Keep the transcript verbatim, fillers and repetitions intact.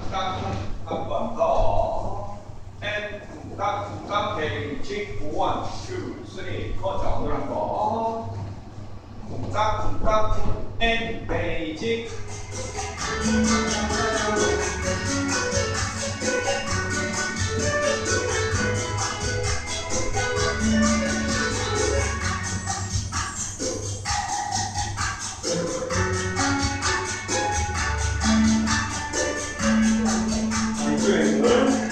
깍 한 번 더. and 깍 깍 직 one two three 거정을 한 번. 깍 깍 and 베이직. 주행을